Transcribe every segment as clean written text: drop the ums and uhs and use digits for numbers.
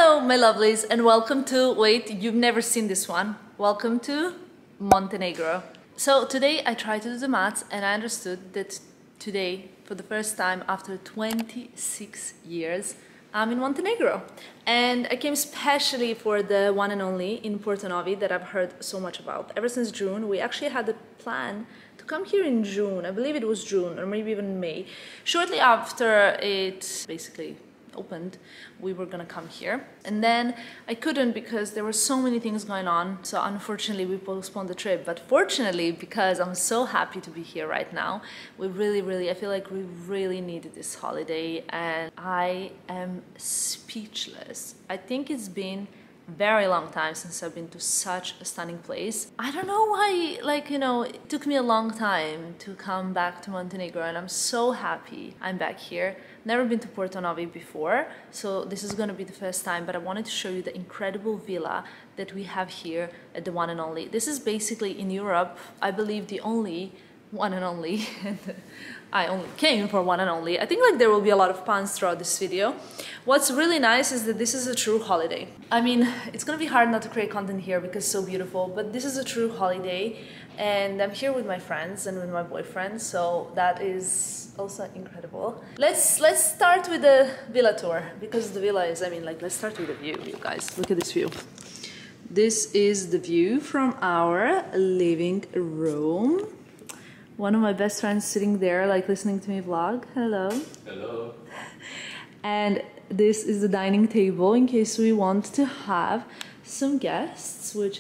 Hello, my lovelies, and welcome to, wait, you've never seen this one. Welcome to Montenegro. So today I tried to do the maths and I understood that today, for the first time after 26 years, I'm in Montenegro. And I came especially for the one and only in Portonovi that I've heard so much about. Ever since June, we actually had a plan to come here in June. I believe it was June or maybe even May. Shortly after it basically opened, we were gonna come here, and then I couldn't because there were so many things going on, so unfortunately we postponed the trip. But fortunately, because I'm so happy to be here right now, I feel like we really needed this holiday, and I am speechless. I think it's been a very long time since I've been to such a stunning place. I don't know why, it took me a long time to come back to Montenegro, and I'm so happy I'm back here. Never been to Portonovi before, so this is gonna be the first time, but I wanted to show you the incredible villa that we have here at the One and Only. This is basically in Europe, I believe the only One and Only, and I only came for One and Only. I think there will be a lot of puns throughout this video. What's really nice is that this is a true holiday. I mean, it's gonna be hard not to create content here because it's so beautiful, but this is a true holiday, and I'm here with my friends and with my boyfriend, so that is also incredible. Let's start with the villa tour, because the villa is, let's start with the view, you guys. Look at this view. This is the view from our living room. One of my best friends sitting there, listening to me vlog. Hello. Hello. And this is the dining table in case we want to have some guests, which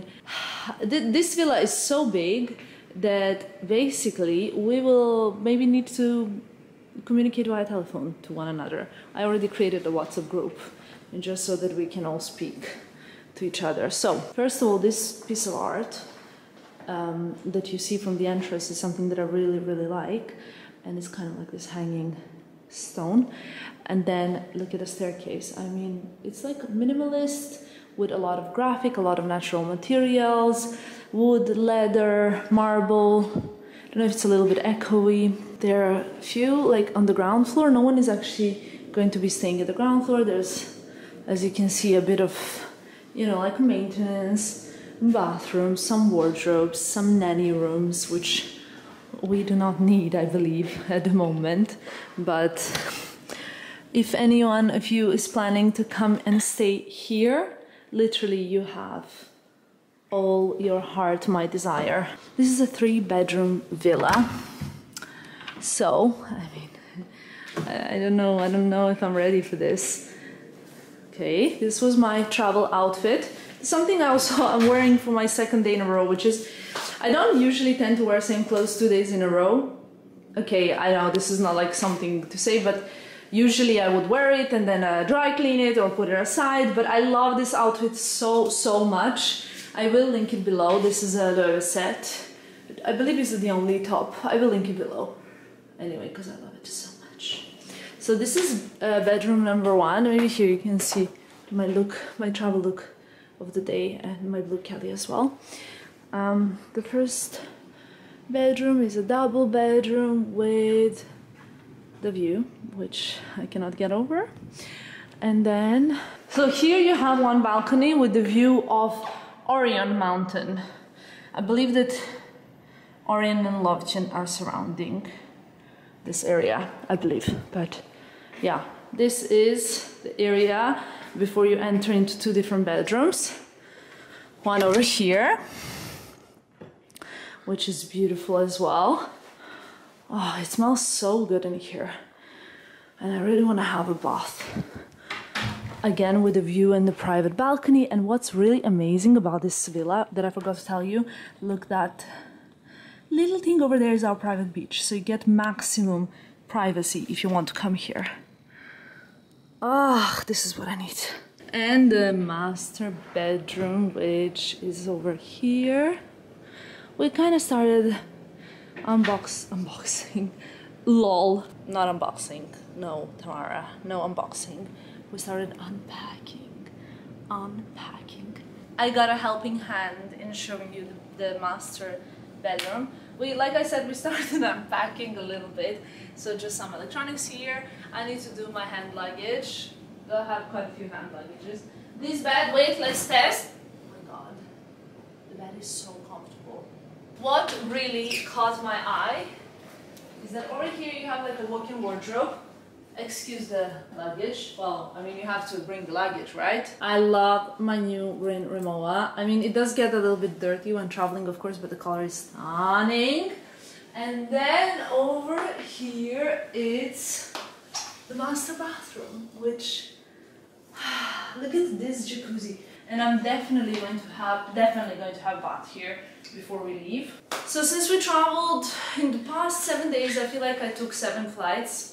this villa is so big that basically we will maybe need to communicate via telephone to one another. I already created a WhatsApp group, and just so that we can all speak to each other. So first of all, this piece of art that you see from the entrance is something that I really like, and it's kind of like this hanging stone. And then look at the staircase. It's like minimalist with a lot of graphic, a lot of natural materials, wood, leather, marble. I don't know if it's a little bit echoey. There are a few, on the ground floor. No one is actually going to be staying at the ground floor. There's, as you can see, a bit of, maintenance, bathrooms, some wardrobes, some nanny rooms, which we do not need, I believe, at the moment. But if anyone of you is planning to come and stay here, literally you have all your heart might desire. This is a 3-bedroom villa. So, I don't know if I'm ready for this. Okay, this was my travel outfit. Something I'm wearing for my 2nd day in a row, which is, I don't usually tend to wear same clothes 2 days in a row. Okay, I know this is not something to say, but usually I would wear it and then dry clean it or put it aside, but I love this outfit so much. I will link it below. This is a set. I believe it's the only top. I will link it below. Anyway, because I love it so much. So this is bedroom number 1. Maybe here you can see my travel look of the day, and my blue Kelly as well. The first bedroom is a double bedroom with the view, which I cannot get over. And then, so here you have one balcony with the view of Orion Mountain. I believe that Orion and Lovchen are surrounding this area, I believe. But yeah, this is the area before you enter into 2 different bedrooms. One over here, which is beautiful as well. Oh, it smells so good in here. And I really want to have a bath. Again, with a view and the private balcony. And what's really amazing about this villa that I forgot to tell you, look, that little thing over there is our private beach. So you get maximum privacy if you want to come here. Ah, this is what I need. And the master bedroom, which is over here. We kind of started unboxing. Lol, not unboxing. No, Tamara, no unboxing. We started unpacking. I got a helping hand in showing you the master bedroom. Like I said, we started unpacking a little bit. So just some electronics here. I need to do my hand luggage. They'll have quite a few hand luggages. This bed, wait, let's test. Oh my god, the bed is so comfortable. What really caught my eye is that over here you have like a walk-in wardrobe. Excuse the luggage. Well, I mean, you have to bring the luggage, right? I love my new green Rimowa. I mean, it does get a little bit dirty when traveling, of course, but the color is stunning. And then over here, it's the master bathroom, which, look at this jacuzzi. And I'm definitely going to have bath here before we leave. So since we traveled in the past 7 days, I feel like I took 7 flights.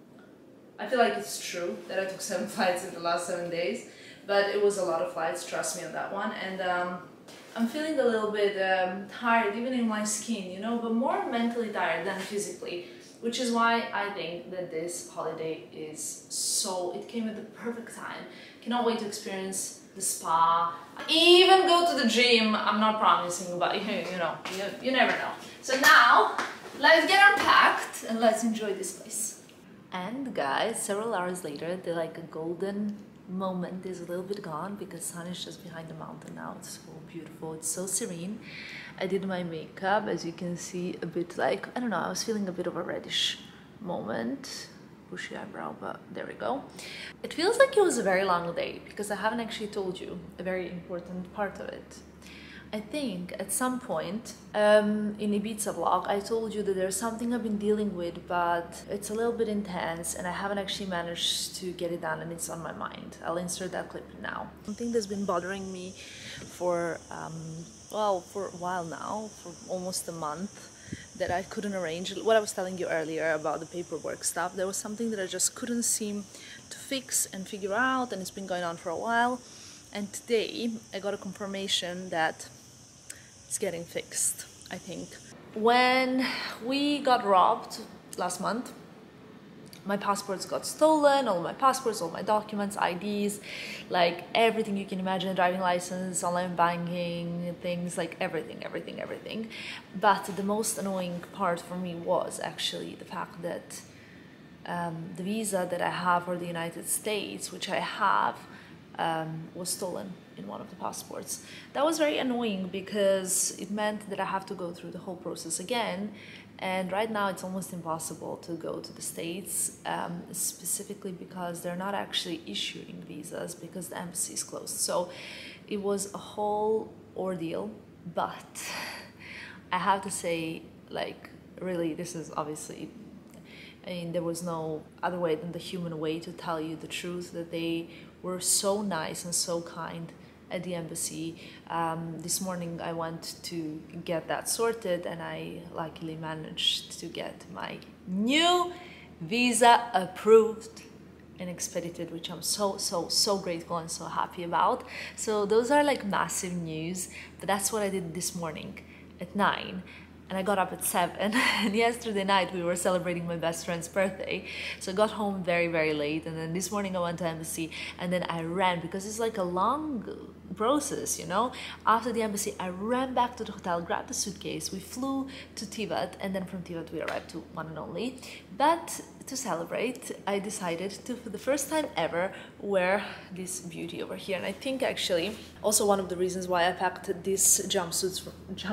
I feel like it's true that I took 7 flights in the last 7 days, but it was a lot of flights, trust me on that one. And I'm feeling a little bit tired, even in my skin, you know, but more mentally tired than physically, which is why I think that this holiday is it came at the perfect time. Cannot wait to experience the spa, even go to the gym. I'm not promising, but you never know. So now, let's get unpacked and let's enjoy this place. And guys, several hours later, the golden moment is a little bit gone because sun is just behind the mountain now. It's so beautiful, it's so serene. I did my makeup, as you can see, a bit I don't know, I was feeling a bit of a reddish moment. Bushy eyebrow, but there we go. It feels like it was a very long day because I haven't actually told you a very important part of it. I think at some point in Ibiza vlog, I told you that there's something I've been dealing with, but it's a little bit intense and I haven't actually managed to get it done and it's on my mind. I'll insert that clip now. Something that's been bothering me for a while now, for almost a month, that I couldn't arrange. What I was telling you earlier about the paperwork stuff, there was something that I just couldn't seem to fix and figure out, and it's been going on for a while. And today I got a confirmation that it's getting fixed, I think. When we got robbed last month, my passports got stolen, all my passports, all my documents, IDs, like everything you can imagine, driving license, online banking, things like everything. But the most annoying part for me was actually the fact that the visa that I have for the United States, which I have, was stolen in one of the passports. That was very annoying because it meant that I have to go through the whole process again, and right now it's almost impossible to go to the States, specifically because they're not actually issuing visas because the embassy is closed. So it was a whole ordeal, but I have to say, really, this is obviously, I mean, there was no other way than the human way to tell you the truth, that they were so nice and so kind at the embassy. This morning I went to get that sorted and I luckily managed to get my new visa approved and expedited, which I'm so grateful and so happy about. So those are massive news, but that's what I did this morning at 9. And I got up at 7, and yesterday night we were celebrating my best friend's birthday. So I got home very late, and then this morning I went to embassy, and then I ran, because it's a long process, you know. After the embassy, I ran back to the hotel, grabbed the suitcase, we flew to Tivat, and then from Tivat we arrived to One&Only. But to celebrate, I decided to, for the first time ever, wear this beauty over here. And I think actually also one of the reasons why I packed this jumpsuit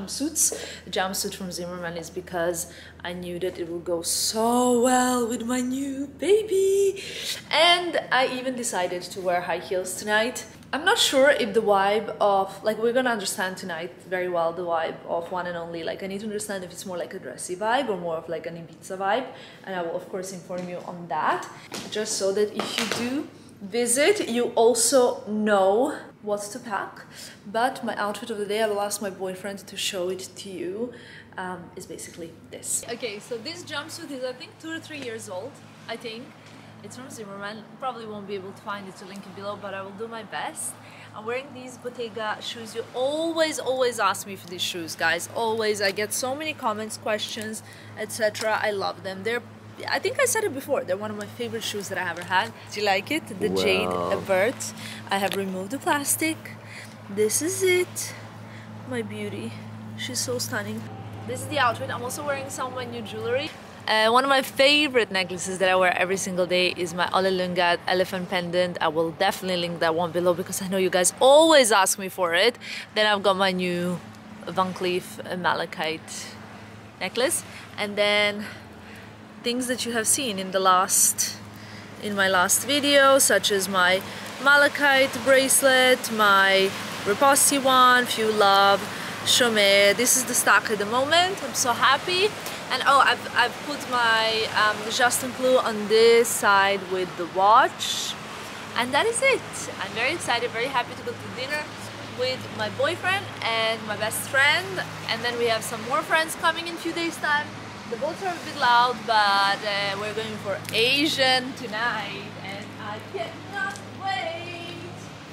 from Zimmerman is because I knew that it would go so well with my new baby. And I even decided to wear high heels tonight. I'm not sure if the vibe of, we're gonna understand tonight very well the vibe of One&Only. I need to understand if it's more like a dressy vibe or more of an Ibiza vibe, and I will of course inform you on that, just so that if you do visit, you also know what to pack. But my outfit of the day, I will ask my boyfriend to show it to you, is basically this. Okay, so this jumpsuit is I think 2 or 3 years old, I think. It's from Zimmerman. Probably won't be able to find it, to link it below, but I will do my best. I'm wearing these Bottega shoes. You always ask me for these shoes, guys. Always. I get so many comments, questions, etc. I love them. I think I said it before, they're one of my favorite shoes that I ever had. Do you like it? The Jade Vert. I have removed the plastic. This is it. My beauty. She's so stunning. This is the outfit. I'm also wearing some of my new jewelry. One of my favorite necklaces that I wear every single day is my Olelungat elephant pendant. I will definitely link that one below because I know you guys always ask me for it. Then I've got my new Van Cleef malachite necklace, and then things that you have seen in my last video, such as my malachite bracelet, my riposte one, Few Love, Chaumet. This is the stock at the moment. I'm so happy. And oh, I've put my Justin Clou on this side with the watch, and that is it. I'm very excited, very happy to go to dinner with my boyfriend and my best friend, and then we have some more friends coming in a few days time. The boats are a bit loud, but we're going for Asian tonight, and I cannot wait.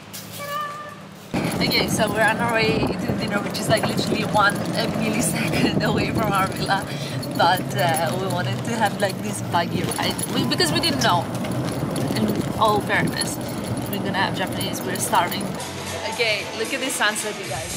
Okay, so we're on our way to dinner, which is like literally 1 millisecond away from our villa, but we wanted to have like this buggy ride because we didn't know. In all fairness, we're gonna have Japanese. We're starving. Okay, look at this sunset, you guys.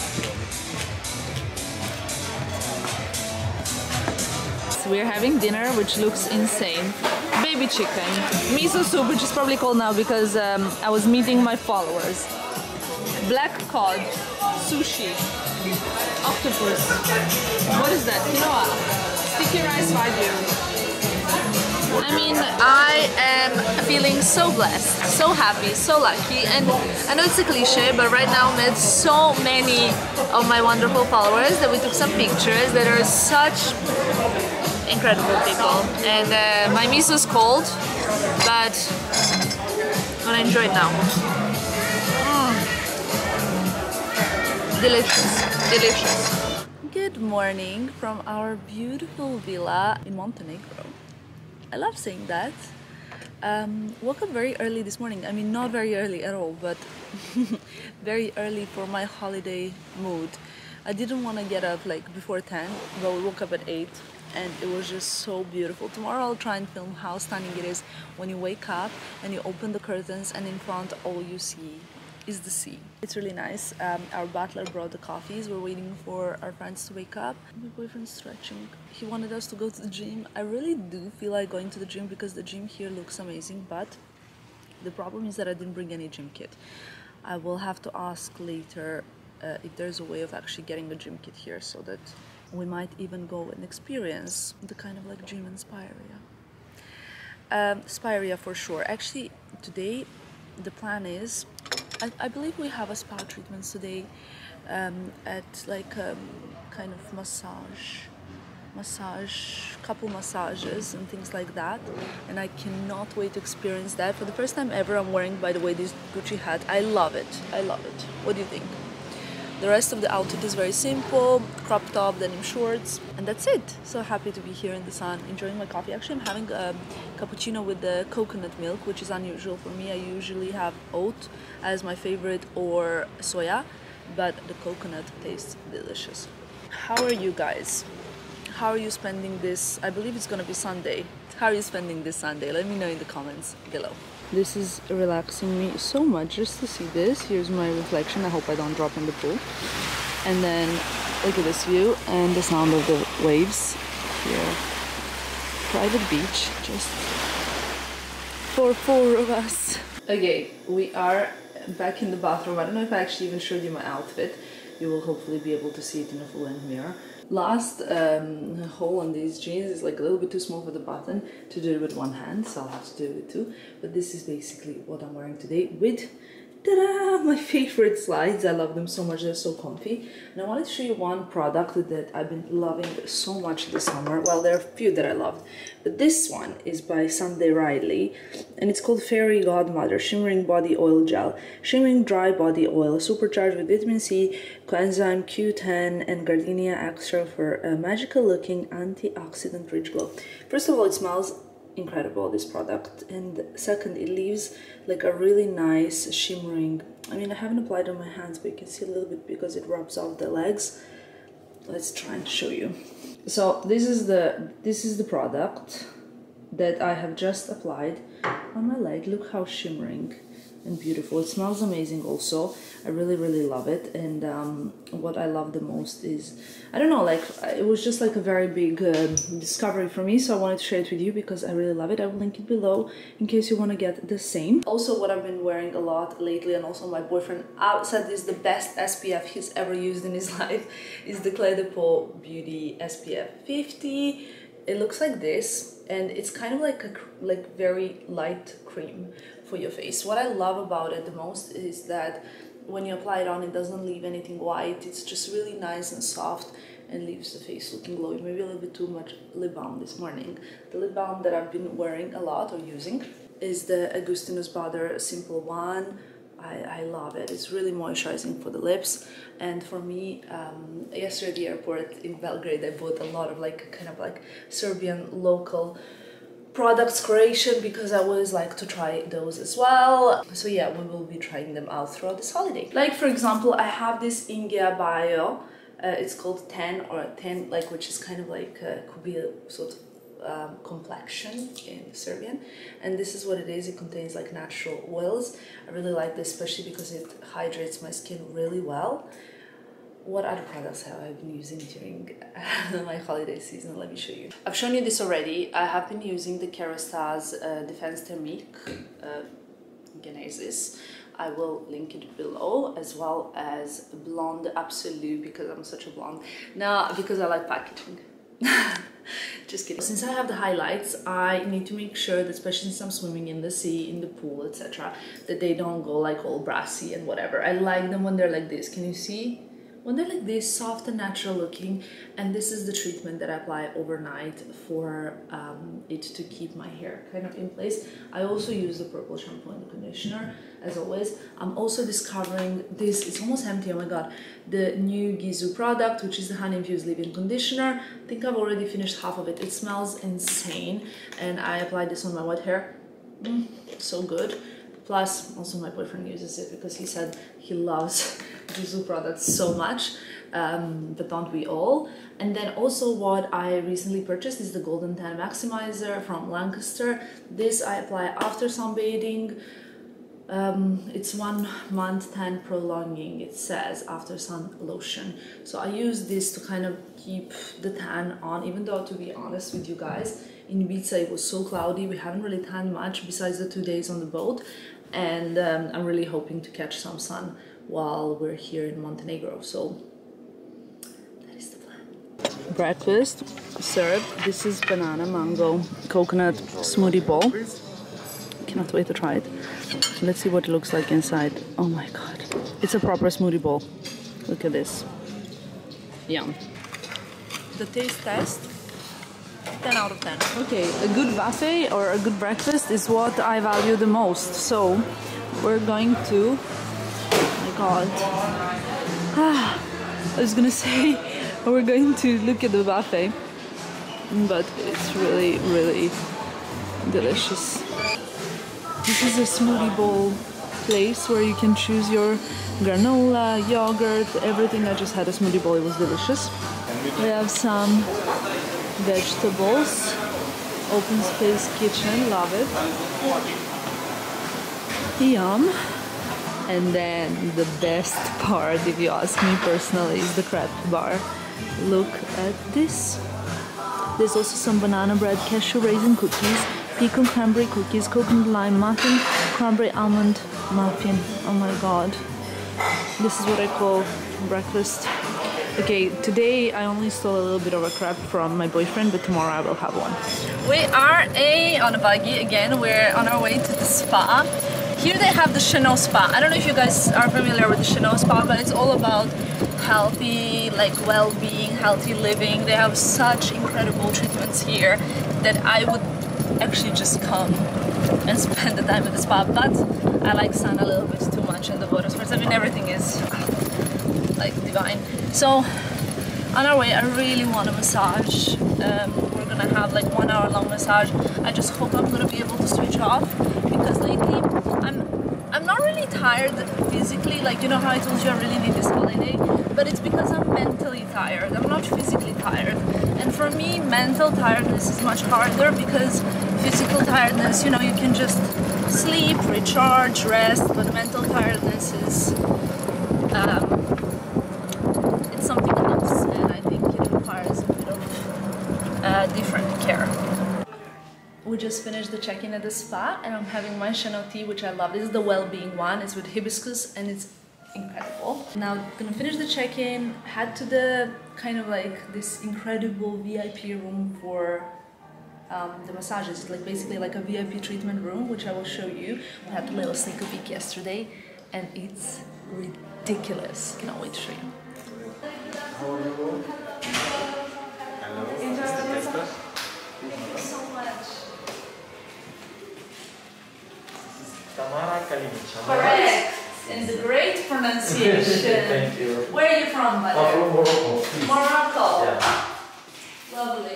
We're having dinner, which looks insane. Baby chicken, miso soup, which is probably cold now because I was meeting my followers. Black cod, sushi, octopus. What is that? Quinoa. Sticky rice wagyu. I mean, I am feeling so blessed, so happy, so lucky, and I know it's a cliche, but right now I met so many of my wonderful followers that we took some pictures that are such incredible people. And my miso is cold, but I'm gonna enjoy it now. Delicious, delicious. Good morning from our beautiful villa in Montenegro. I love saying that. Woke up very early this morning. I mean, not very early at all, but very early for my holiday mood. I didn't want to get up like before 10, but we woke up at 8, and it was just so beautiful. Tomorrow I'll try and film how stunning it is when you wake up and you open the curtains and in front all you see is the sea. It's really nice. Our butler brought the coffees. We're waiting for our friends to wake up. My boyfriend's stretching. He wanted us to go to the gym. I really do feel like going to the gym because the gym here looks amazing, but the problem is that I didn't bring any gym kit. I will have to ask later if there's a way of actually getting a gym kit here so that we might even go and experience the kind of like gym in Spirea. Spirea for sure. Actually, today the plan is I believe we have a spa treatments today at like kind of couple massages and things like that, and I cannot wait to experience that. For the first time ever, I'm wearing, by the way, this Gucci hat. I love it. I love it. What do you think? The rest of the outfit is very simple, crop top, denim shorts, and that's it. So happy to be here in the sun, enjoying my coffee. Actually, I'm having a cappuccino with the coconut milk, which is unusual for me. I usually have oat as my favorite or soya, but the coconut tastes delicious. How are you guys? How are you spending this? I believe it's gonna be Sunday. How are you spending this Sunday? Let me know in the comments below. This is relaxing me so much just to see this. Here's my reflection. I hope I don't drop in the pool. And then look at this view and the sound of the waves here. Private beach, just for 4 of us. Okay, we are back in the bathroom. I don't know if I actually even showed you my outfit. You will hopefully be able to see it in a full-length mirror. Last hole on these jeans is like a little bit too small for the button to do it with one hand, so I'll have to do it with two. But this is basically what I'm wearing today with, ta-da, my favorite slides. I love them so much, they're so comfy. And I wanted to show you one product that I've been loving so much this summer. Well, there are a few that I loved, but this one is by Sunday Riley, and it's called Fairy Godmother Shimmering Body Oil Gel. Shimmering dry body oil, supercharged with vitamin C, coenzyme Q10, and gardenia extract for a magical looking antioxidant rich glow. First of all, it smells incredible, this product, and second, it leaves like a really nice shimmering, I mean, I haven't applied it on my hands, but you can see a little bit because it rubs off the legs. Let's try and show you. So this is the product that I have just applied on my leg. Look how shimmering and beautiful. It smells amazing also. I really love it. And what I love the most is, I don't know, like it was just like a very big discovery for me, so I wanted to share it with you because I really love it. I will link it below in case you want to get the same. Also, what I've been wearing a lot lately, and also my boyfriend said this is the best SPF he's ever used in his life, is the Clé de Peau Beauty SPF 50. It looks like this, and it's kind of like a very light cream for your face. What I love about it the most is that when you apply it on, it doesn't leave anything white. It's just really nice and soft and leaves the face looking glowy. Maybe a little bit too much lip balm this morning. The lip balm that I've been wearing a lot or using is the Agustinus Bader Simple One. I love it. It's really moisturizing for the lips. And for me, yesterday at the airport in Belgrade, I bought a lot of like kind of like Serbian local products Croatian because I always like to try those as well. So yeah, we will be trying them out throughout this holiday. Like for example, I have this Ingia Bio. It's called 10 or 10, like, which is kind of like could be a sort of complexion in Serbian, and this is what it is. It contains like natural oils. I really like this, especially because it hydrates my skin really well. What other products have I been using during my holiday season? Let me show you. I've shown you this already. I have been using the Kerastase Defense Thermique Genesis. I will link it below, as well as Blonde Absolute, because I'm such a blonde. Now, because I like packaging. Just kidding. Since I have the highlights, I need to make sure that, especially since I'm swimming in the sea, in the pool, etc., that they don't go like all brassy and whatever. I like them when they're like this. Can you see? When they're like this, soft and natural looking. And this is the treatment that I apply overnight for it to keep my hair kind of in place. I also use the purple shampoo and the conditioner, as always. I'm also discovering this, it's almost empty, oh my god, the new Gizu product, which is the honey infused leave-in conditioner. I think I've already finished half of it. It smells insane, and I applied this on my wet hair. So good. Plus, also my boyfriend uses it because he said he loves Gizu products so much, but don't we all? And then also what I recently purchased is the Golden Tan Maximizer from Lancaster. This I apply after sunbathing. It's 1 month tan prolonging, it says, after sun lotion. So I use this to kind of keep the tan on, even though, to be honest with you guys, in Ibiza it was so cloudy, we haven't really tanned much besides the 2 days on the boat, and I'm really hoping to catch some sun while we're here in Montenegro. So that is the plan. Breakfast served. This is banana mango coconut smoothie bowl. Cannot wait to try it. Let's see what it looks like inside. Oh my god, it's a proper smoothie bowl. Look at this. Yum. The taste test, 10 out of 10. Okay, a good buffet or a good breakfast is what I value the most. So we're going to, oh my god, I was gonna say we're going to look at the buffet, but it's really delicious. This is a smoothie bowl place where you can choose your granola, yogurt, everything. I just had a smoothie bowl, it was delicious. We have some vegetables, open space kitchen, love it. Yum. And then the best part, if you ask me personally, is the crepe bar. Look at this. There's also some banana bread, cashew raisin cookies, pecan cranberry cookies, coconut lime muffin, cranberry almond muffin. Oh my god. This is what I call breakfast. Okay, today I only stole a little bit of a crepe from my boyfriend, but tomorrow I will have one. We are on a buggy again. We're on our way to the spa. Here they have the Chanel spa. I don't know if you guys are familiar with the Chanel spa, but it's all about healthy, like well-being, healthy living. They have such incredible treatments here that I would actually just come and spend the time at the spa, but I like sun a little bit too much in the water sports. I mean, everything is like divine. So on our way, I really want a massage. We're gonna have like 1 hour long massage. I just hope I'm gonna be able to switch off, because lately I'm not really tired physically, like, you know how I told you I really need this holiday, but it's because I'm mentally tired. I'm not physically tired, and for me mental tiredness is much harder, because physical tiredness, you know, you can just sleep, recharge, rest, but mental tiredness is it's something else, and I think it requires a bit of different care. We just finished the check-in at the spa, and I'm having my Chanel tea, which I love. This is the well-being one. It's with hibiscus, and it's incredible. Now I'm gonna finish the check-in, head to the kind of like this incredible VIP room for the massages. It's like basically like a VIP treatment room, which I will show you. We had a little sneak peek yesterday, and it's ridiculous. Cannot wait to show you. How are you? Hello. Thank you so much. Tamara Kalinic. Correct. And the great pronunciation. Thank you. Where are you from, by the way? I'm from Morocco. Morocco. Yeah. Lovely.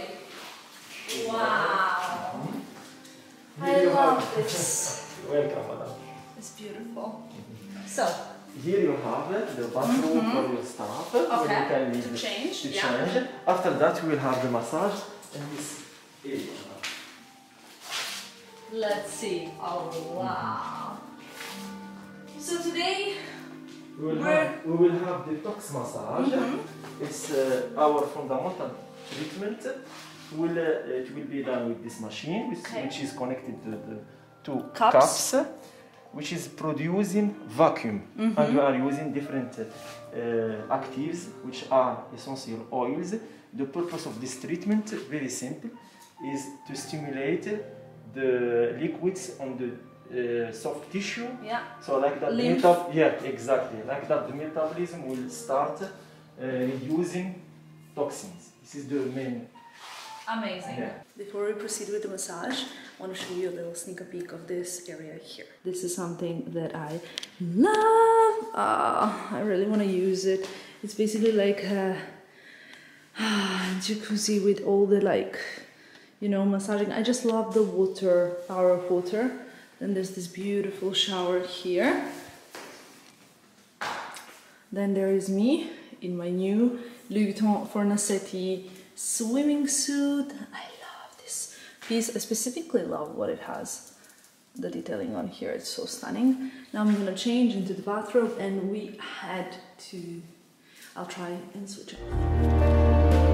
Wow. I love this. Welcome, madam. It's beautiful. So, here you have the bathroom for your staff. okay. You can leave To change. To Yeah. change. After that, we will have the massage in this area. Let's see. Oh, wow. So today, We will have detox massage. It's our fundamental treatment. It will be done with this machine, which is connected to the two cups, which is producing vacuum. And we are using different actives, which are essential oils. The purpose of this treatment, very simple, is to stimulate the liquids on the soft tissue. yeah. So like that, exactly. Like that, the metabolism will start reducing toxins. This is the main. Amazing. Yeah. Before we proceed with the massage, I want to show you a little sneak peek of this area here. This is something that I love. I really want to use it. It's basically like a jacuzzi with all the massaging. I just love the water, power of water. Then there's this beautiful shower here. Then there is me in my new Louis Vuitton Fornasetti swimming suit. I love this piece. I specifically love what it has. The detailing on here, it's so stunning. Now I'm gonna change into the bathrobe, and we head to, I'll try and switch it off.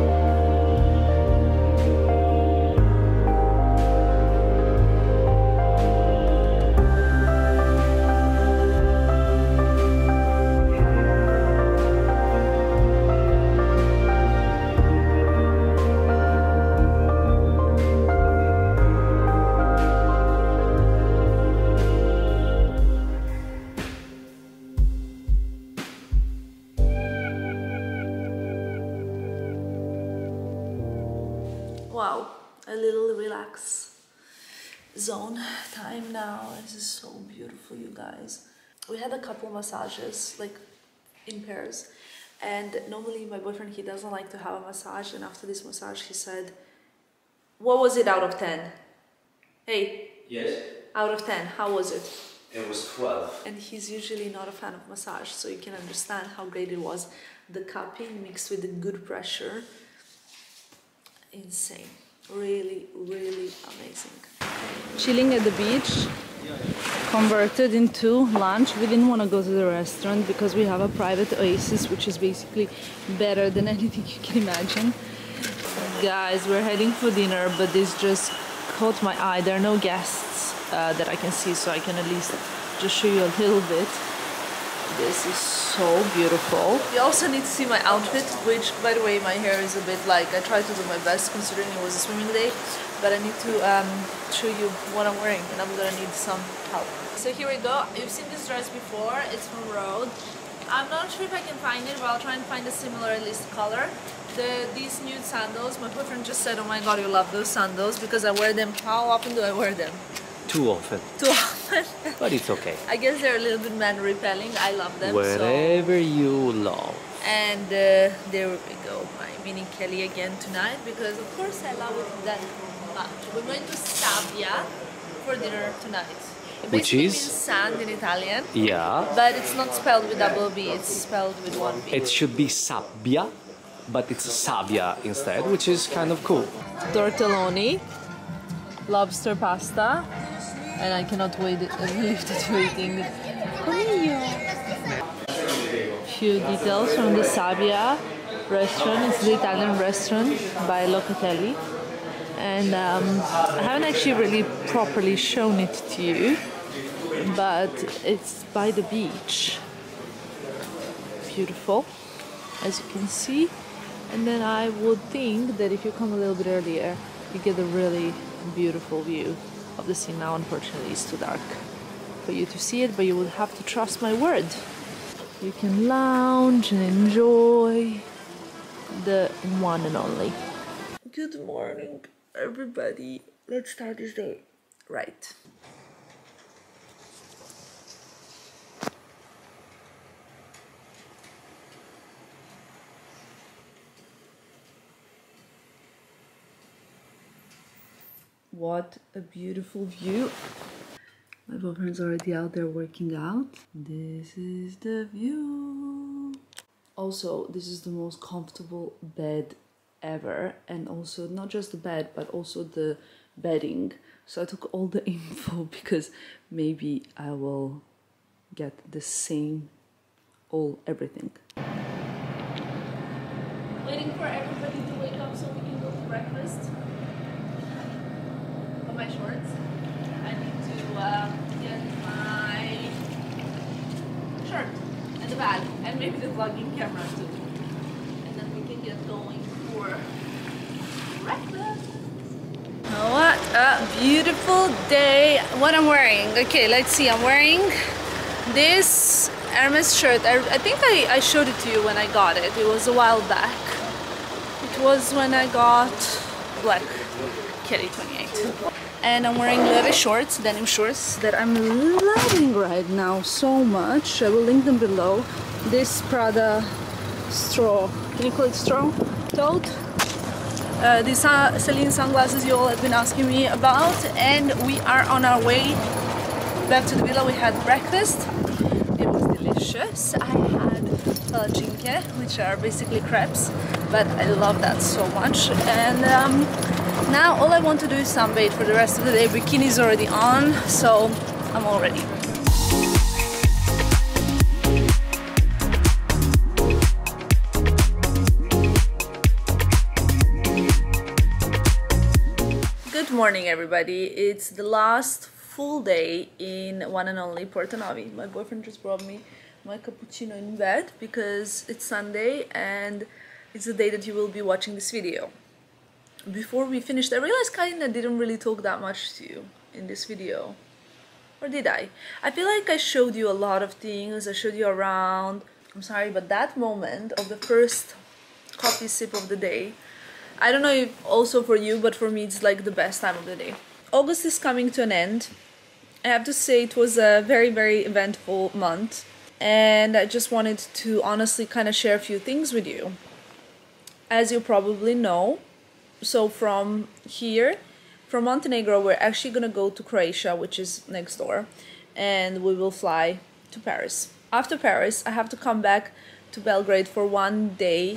Wow, a little relax zone time now. This is so beautiful, you guys. We had a couple massages, like in pairs, and normally my boyfriend, he doesn't like to have a massage, and after this massage he said, what was it out of 10? Hey. Yes. Out of 10, how was it? It was 12. And he's usually not a fan of massage, so you can understand how great it was. The cupping mixed with the good pressure. Insane. Really, really amazing. Chilling at the beach, converted into lunch. We didn't want to go to the restaurant because we have a private oasis, which is basically better than anything you can imagine. Guys, we're heading for dinner, but this just caught my eye. There are no guests that I can see, so I can at least just show you a little bit. This is so beautiful. You also need to see my outfit, which, by the way, my hair is a bit like, I tried to do my best considering it was a swimming day, but I need to show you what I'm wearing, and I'm gonna need some help. So here we go. You've seen this dress before. It's from Rode. I'm not sure if I can find it, but I'll try and find a similar, at least, color. These nude sandals, my boyfriend just said, oh my god, you love those sandals, because I wear them. How often do I wear them? Too often. Too often. But it's okay. I guess they're a little bit man repelling. I love them. Wherever you love. And there we go, my mini Kelly again tonight, because of course I love it that much. We're going to Sabbia for dinner tonight. It Which basically is? means sand in Italian. Yeah. But it's not spelled with double B, it's spelled with one B. It should be sabbia, but it's sabbia instead, which is kind of cool. Tortelloni, lobster pasta, and I cannot believe that you're eating. Few details from the Sabia restaurant. It's the Italian restaurant by Locatelli, and I haven't actually really properly shown it to you, but it's by the beach. Beautiful, as you can see. And then I would think that if you come a little bit earlier, you get a really beautiful view of the sea. Now unfortunately it's too dark for you to see it, but you would have to trust my word. You can lounge and enjoy the one and only. Good morning, everybody. Let's start this day right. What a beautiful view. My boyfriend's already out there working out. This is the view. Also, this is the most comfortable bed ever, and also not just the bed but also the bedding. So I took all the info because maybe I will get the same everything. Waiting for everybody to wake up so we can go to breakfast. For my shorts, I need to get my shirt and the bag and maybe the vlogging camera too, and then we can get going for breakfast. What a beautiful day. What I'm wearing, okay, let's see. I'm wearing this Hermes shirt. I think I showed it to you when I got it. It was a while back. It was when I got black Kelly 28. And I'm wearing leather shorts, denim shorts, that I'm loving right now so much. I will link them below. This Prada straw, can you call it straw? Tote? These Celine sunglasses you all have been asking me about. And we are on our way back to the villa. We had breakfast. It was delicious. I had palatine, which are basically crepes, but I love that so much. And now all I want to do is sunbathe for the rest of the day. Bikini is already on, so I'm all ready. Good morning, everybody. It's the last full day in One&Only Portonovi. My boyfriend just brought me my cappuccino in bed because it's Sunday and it's the day that you will be watching this video. Before we finished, I realized kinda didn't really talk that much to you in this video. Or did I? I feel like I showed you a lot of things, I showed you around. I'm sorry, but that moment of the first coffee sip of the day, I don't know if also for you, but for me it's like the best time of the day. August is coming to an end. I have to say it was a very, very eventful month. And I just wanted to honestly kind of share a few things with you. As you probably know, so from here, from Montenegro, we're actually gonna go to Croatia, which is next door, and we will fly to Paris. After Paris, I have to come back to Belgrade for one day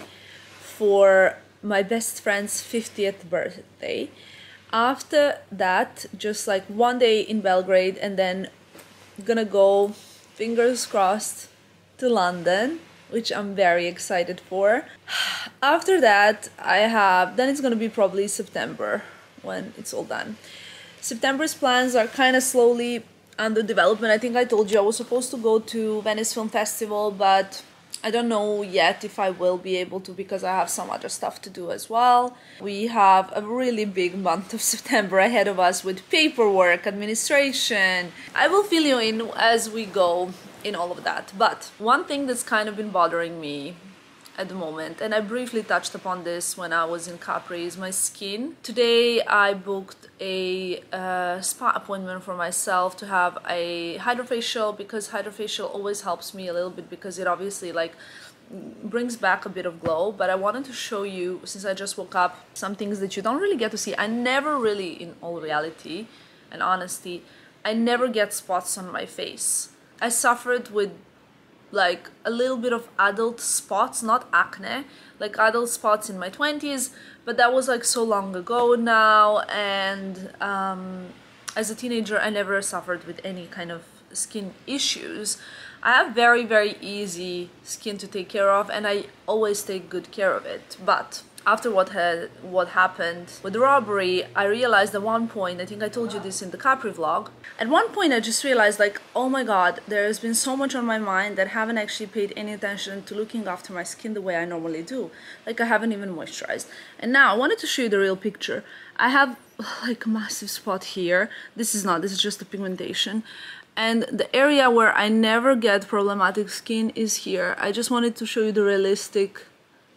for my best friend's 50th birthday. After that, just like one day in Belgrade, and then gonna go, fingers crossed, to London, which I'm very excited for. After that, then it's gonna be probably September when it's all done. September's plans are kind of slowly under development. I think I told you I was supposed to go to Venice Film Festival, but I don't know yet if I will be able to because I have some other stuff to do as well. We have a really big month of September ahead of us with paperwork, administration. I will fill you in as we go in all of that. But one thing that's kind of been bothering me at the moment, and I briefly touched upon this when I was in Capri, is my skin. Today I booked a spa appointment for myself to have a hydrofacial, because hydrofacial always helps me a little bit because it obviously like brings back a bit of glow. But I wanted to show you, since I just woke up, some things that you don't really get to see. I never really, in all reality and honesty, I never get spots on my face. I suffered with like a little bit of adult spots, not acne, like adult spots in my 20s, but that was like so long ago now, and as a teenager, I never suffered with any kind of skin issues. I have very easy skin to take care of, and I always take good care of it. But after what happened with the robbery, I realized at one point, I think I told you this in the Capri vlog, at one point I just realized, like, oh my god, there has been so much on my mind that I haven't actually paid any attention to looking after my skin the way I normally do. Like, I haven't even moisturized. And now I wanted to show you the real picture. I have like a massive spot here. This is just the pigmentation. And the area where I never get problematic skin is here. I just wanted to show you the realistic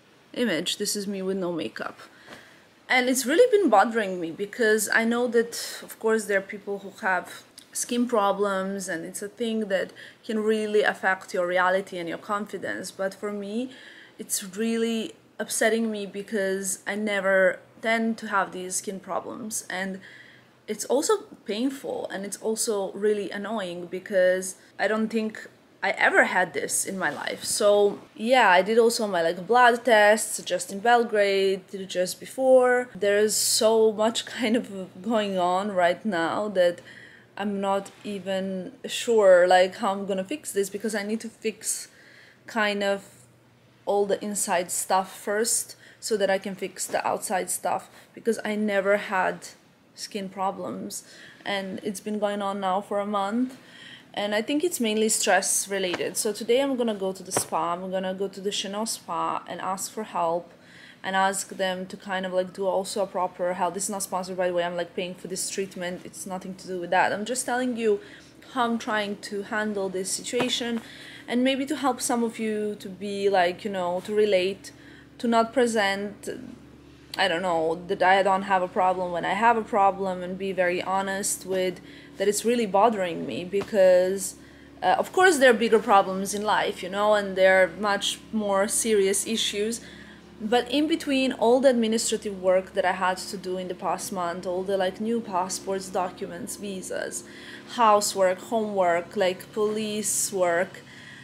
image. This is me with no makeup. And it's really been bothering me because I know that, of course, there are people who have skin problems and it's a thing that can really affect your reality and your confidence. But for me, it's really upsetting me because I never tend to have these skin problems. And it's also painful and it's also really annoying because I don't think I ever had this in my life. So yeah, I did also my like blood tests just in Belgrade just before. There's so much kind of going on right now that I'm not even sure like how I'm gonna fix this, because I need to fix kind of all the inside stuff first so that I can fix the outside stuff, because I never had skin problems and it's been going on now for a month. And I think it's mainly stress related. So today I'm gonna go to the spa. I'm gonna go to the Chanel spa and ask for help and ask them to kind of like do also a proper health. This is not sponsored, by the way. I'm like paying for this treatment. It's nothing to do with that. I'm just telling you how I'm trying to handle this situation and maybe to help some of you to be like, you know, to relate, to not present, I don't know, that I don't have a problem when I have a problem, and be very honest with that it's really bothering me, because of course there are bigger problems in life, you know, and there are much more serious issues. But in between all the administrative work that I had to do in the past month, all the like new passports, documents, visas, housework, homework, like police work,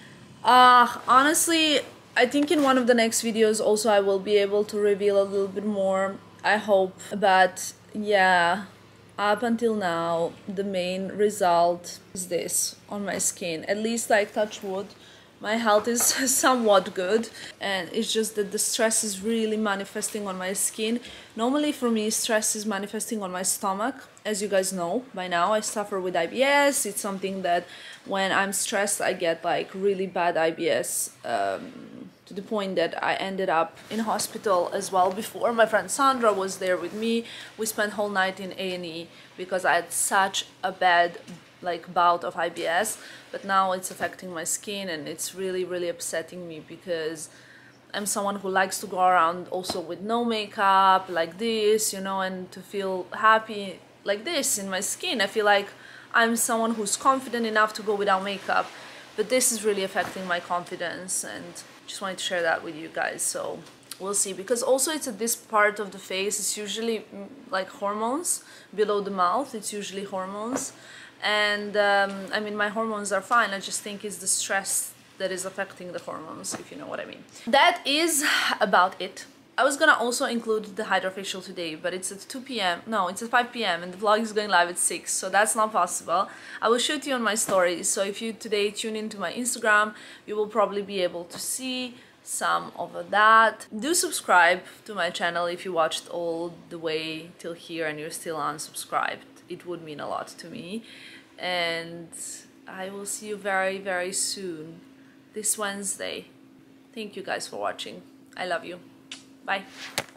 honestly, I think in one of the next videos also I will be able to reveal a little bit more, I hope. But yeah, up until now, the main result is this on my skin. At least, like, touch wood, my health is somewhat good, and it's just that the stress is really manifesting on my skin. Normally for me, stress is manifesting on my stomach. As you guys know by now, I suffer with IBS. It's something that when I'm stressed, I get like really bad IBS, to the point that I ended up in hospital as well before. My friend Sandra was there with me. We spent whole night in A&E because I had such a bad like bout of IBS, but now it's affecting my skin and it's really upsetting me, because I'm someone who likes to go around also with no makeup like this, you know, and to feel happy like this in my skin. I feel like I'm someone who's confident enough to go without makeup, but this is really affecting my confidence, and just wanted to share that with you guys. So we'll see, because also it's at this part of the face, it's usually like hormones below the mouth, it's usually hormones. And I mean, my hormones are fine, I just think it's the stress that is affecting the hormones, if you know what I mean. That is about it. I was gonna also include the hydrofacial today, but it's at 2 p.m. No, it's at 5 p.m. and the vlog is going live at 6, so that's not possible. I will shoot you on my stories, so if you today tune into my Instagram, you will probably be able to see some of that. Do subscribe to my channel if you watched all the way till here and you're still unsubscribed. It would mean a lot to me. And I will see you very soon, this Wednesday. Thank you guys for watching. I love you. Bye.